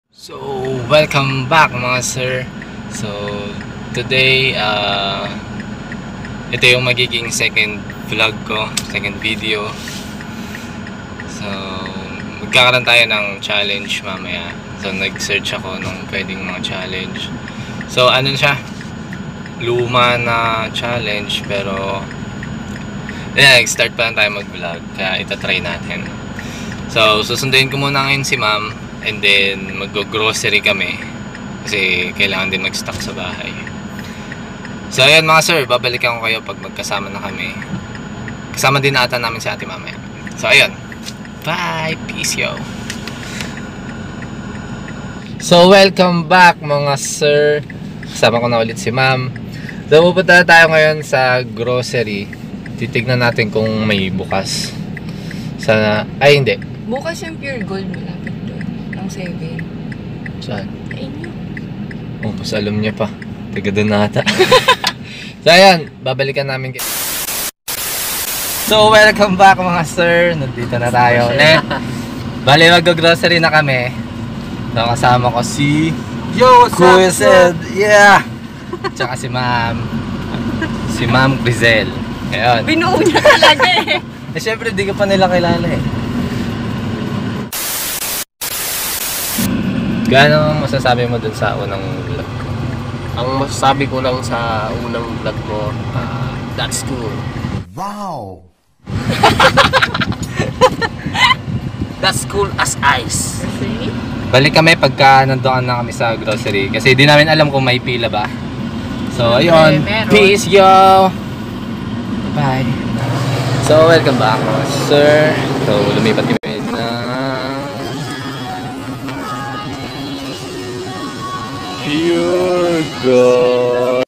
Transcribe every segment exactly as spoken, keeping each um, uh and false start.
So, welcome back mga sir. So, today, uh, ito yung magiging second vlog ko, second video. So, magkakaroon tayo ng challenge mamaya. So, nag-search ako nung pwedeng mga challenge. So, ano siya? Luma na challenge, pero yeah, nag-start pa lang tayo mag-vlog, kaya itatry natin. So, susunduin ko muna ngayon si ma'am, and then mag-grocery kami kasi kailangan din mag-stock sa bahay. So ayun mga sir, babalikan ko kayo pag magkasama na kami. Kasama din ata namin si ate mamaya. So ayun, bye, peace yo. So welcome back mga sir. Kasama ko na ulit si ma'am. So pupunta tayo ngayon sa grocery. Titignan natin kung may bukas. Sana, ay hindi. Bukas yung pure gold malapit doon. Ang seven. Saan? Ayun yun. Oh, mas alam niya pa. Taga doon na ata. So ayan, babalikan namin kayo. So welcome back mga sir. Nandito na tayo ulit. Bali mag-grocery na kami. So kasama ko si Yo, what's Kuya up, Sed. Yeah. Tsaka si ma'am. Si ma'am Grizel. Ayun. Binuo niya talaga eh. Eh syempre di ka pa nila kilala eh. Gaano masasabi mo dun sa unang vlog ko? Ang masasabi ko lang sa unang vlog mo, uh, that's cool. Wow! That's cool as ice. See? Balik kami pagka nandoon na kami sa grocery kasi di namin alam kung may pila ba. So ayun, meron. peace yo! Bye! So welcome back sir. So lumipat kami na Pure Gold.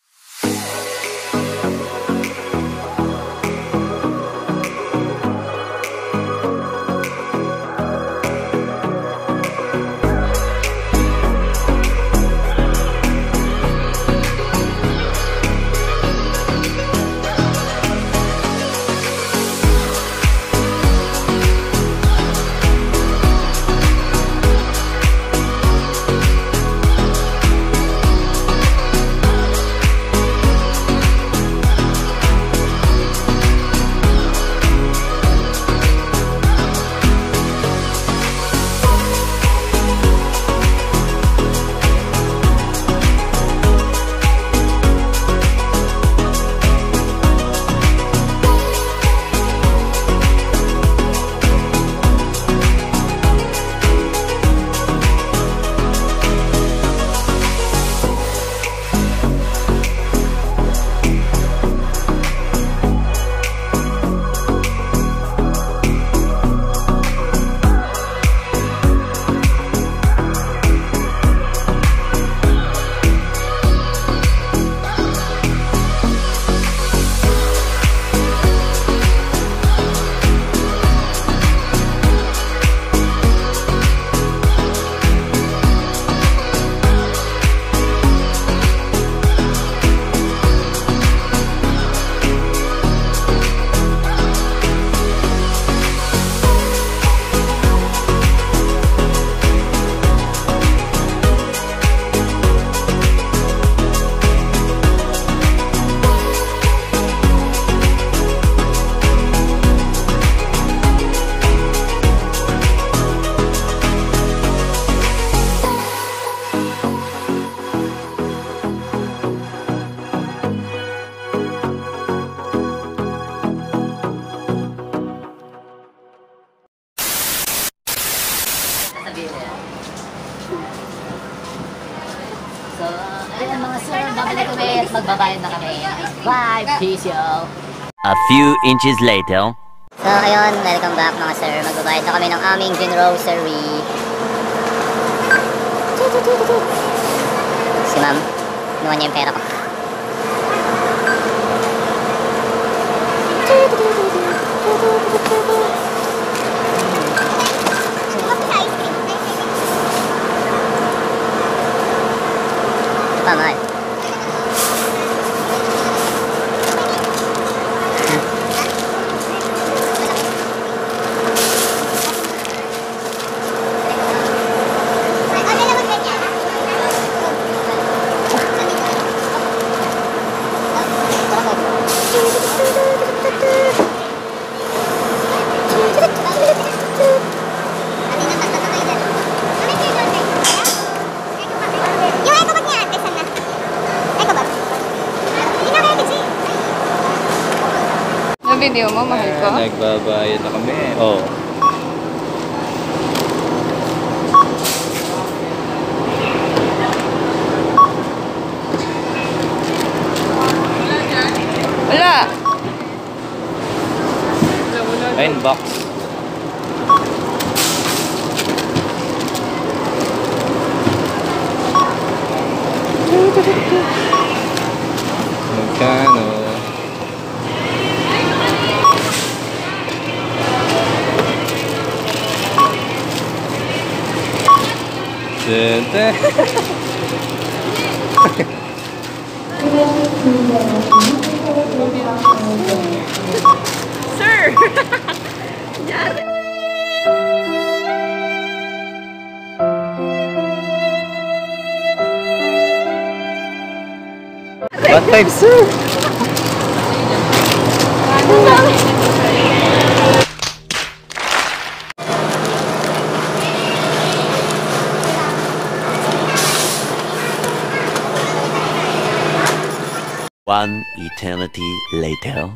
So, ayun mga sir, babalik kami at magbabayad na kami. Bye, peace yo. A few inches later. So, ayun, welcome back mga sir. Magbabayad na kami ng aming grocery. Si ma'am, inuwan niya yung pera ko. Ito pa, mahal. video mo, mahal ko? Ah, nagbabayad na kami. Oo. Oh. Wala. Ayun, box. Magkano? Sente. Sir! What five, sir? One eternity later.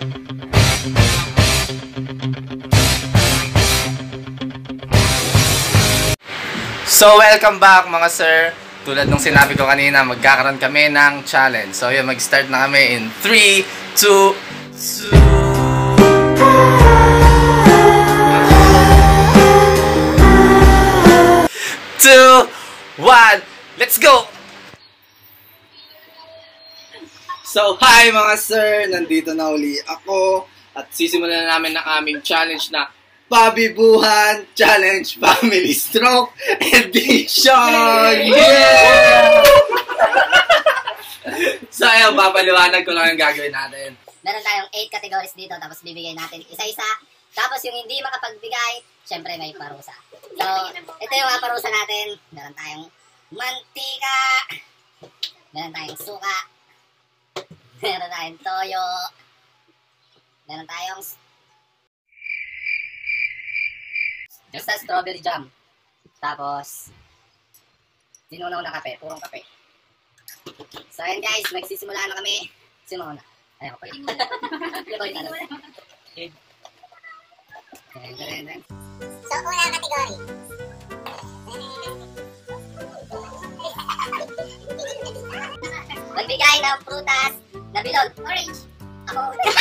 So, welcome back mga sir. Tulad nung sinabi ko kanina, magkakaroon kami ng challenge. So, yun, mag-start na kami in three, two, two, one, let's go! So, hi mga sir! Nandito na uli ako at sisimulan na namin ang aming challenge na Pabibuhan Challenge Family Stroke Edition! Yeah! So, ayun, papaliwanag ko lang ang gagawin natin. Meron tayong eight categories dito, tapos bibigay natin isa-isa. Tapos yung hindi makapagbigay, syempre may parusa. So, ito yung mga parusa natin. Meron tayong mantika. Meron tayong suka. Meron tayong toyo. Meron tayong just a strawberry jam. Tapos, tinunaw na kape. Purong kape. So, ayan guys, magsisimula na kami. Sino na? Ay, ako pa yun. So, unang kategory. Magbigay ng prutas na bilog. Orange. Ako.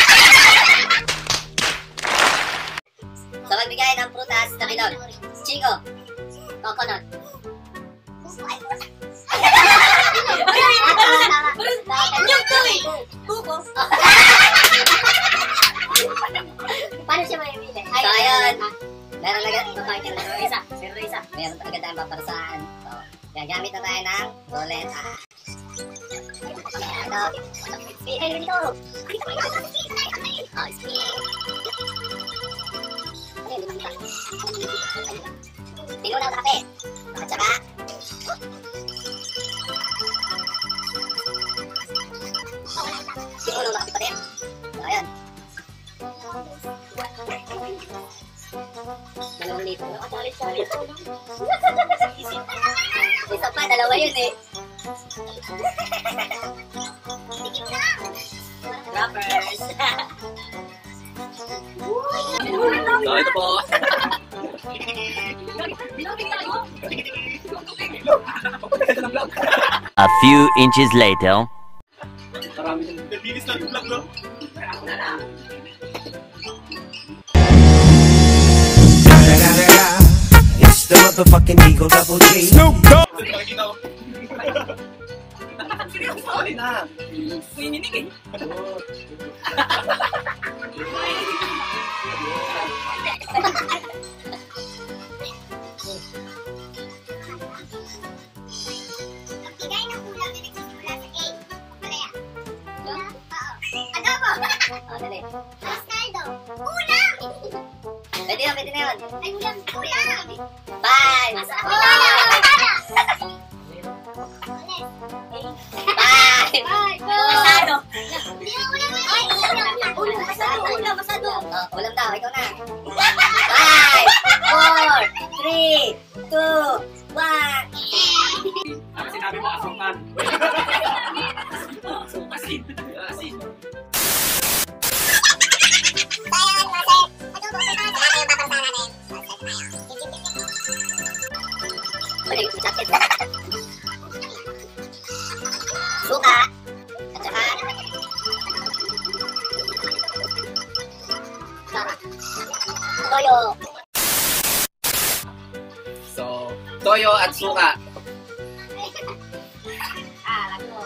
So, magbigay ng prutas na bilog. Chico. Coconut. Paano siya mamimili? So, ayun. Meron agad. Meron isa. Meron isa. Meron agad tayong paparusahan. So, gagamit na tayo ng ruleta. Ito. Speed. Ito. Oh, speed. Tinunaw na kape. At saka, tinunaw na kape pa rin. So, ayun. Dalawang lipo. Isa pa, dalawa yun eh. Rappers. So, ito po. A few inches later. It's the motherfucking Eagle Double G. Snoop Dogg. Magbigay ng ulam na nagsisimula sa A. Palaya. Oo. Adobo. Oo, dali. Pescado. Ulam! Pwede na, pwede na yun. Ay, ulam. Ulam! Five. Four. Five. Masado. Ulam. Masado. Ulam. Masado. Ulam daw. Ikaw na. Five. Four. Three. Two. One. Ano sinabi mo, asungkan? Asin. Asin. Suka. At saka toyo. So, toyo at suka. Ah, lago.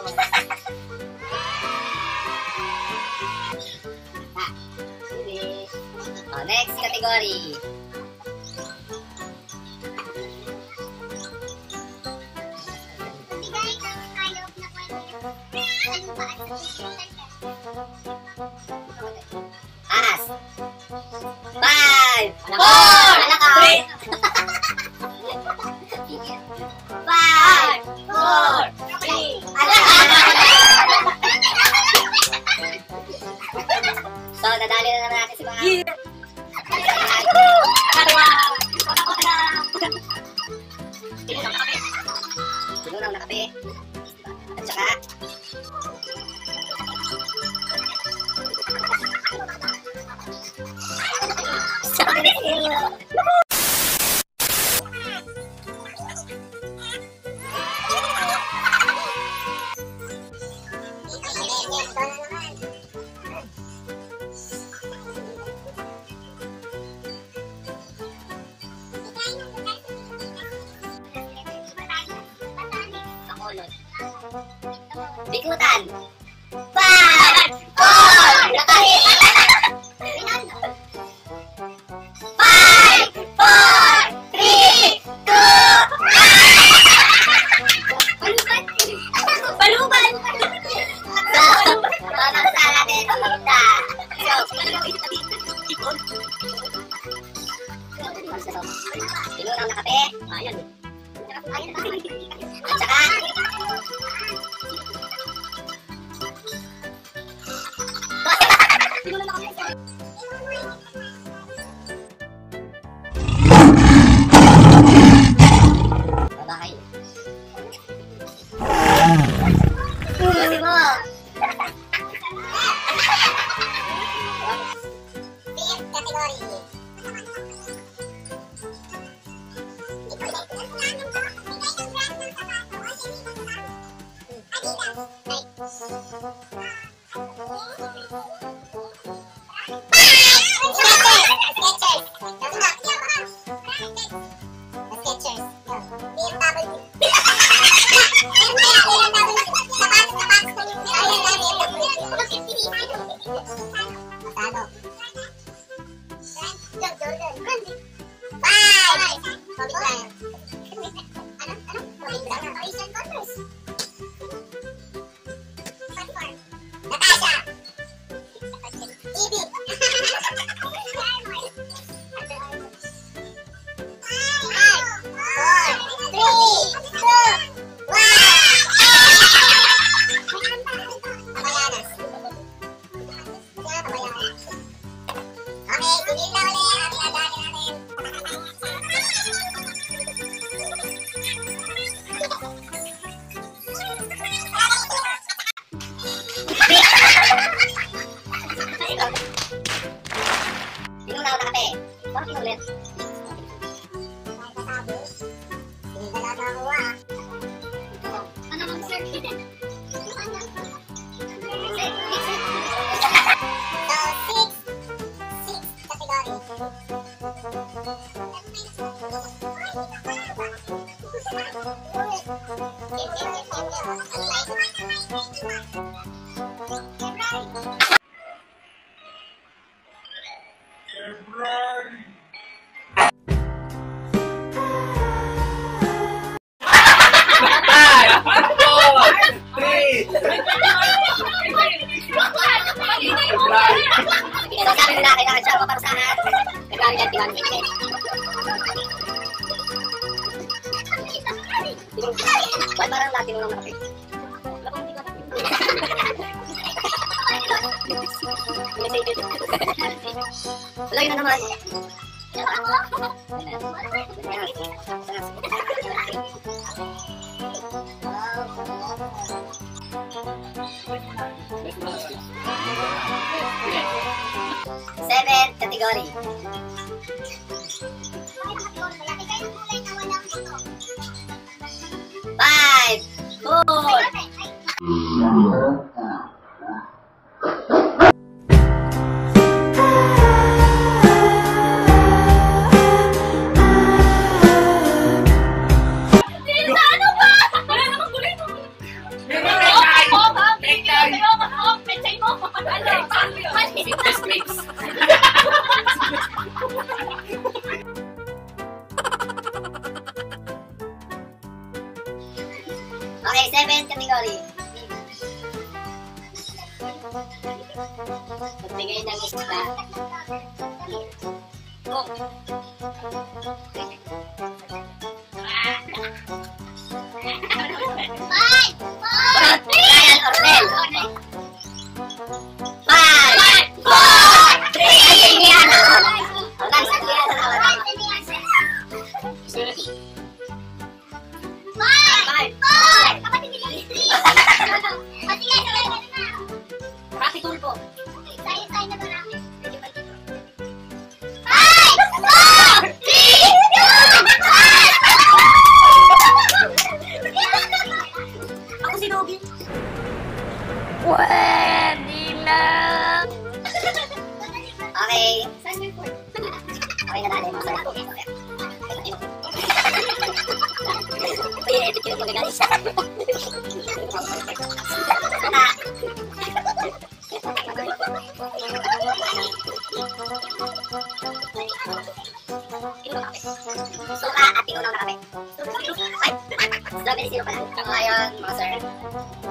Ah, sige. Oh, next category. Aas. Five, four, three. Five, four, three. So, nadali na naman natin si mga... Sinunaw na kape. At saka... Bikutan. Five, four, three. Five, four, three, two. Paluban. Paluban. So, mamasa natin ang magda. So, pinunaw na kape. Ayan. At saka, babahay. Buti mo. Fifth category. So, sabi nila, kailangan siya maparusahan. Nagkari yan, tinanong bigay. Ba't parang lahat tinunong na kape? Wala yun na naman. Seventh category. Okay, seventh category. Magbigay ng isda. Cook. Five! Five! Trial or fail? Five! Four! Three! Ay, hindi ano! Hanggang sa hindi ano na wala. Five! Four! Kapatid nila. Pati yan, sabay ka na. Rapi tulpo. Say-say na ba namin? Five! Four! Three! Two! One! Ako si Nogi. Pwede lang. Okay. Okay na natin mga sarap. I-edit yung magagali siya. Suka at tinunang na kami. Ay! Strawberry syrup pala. Ngayon, mga sir.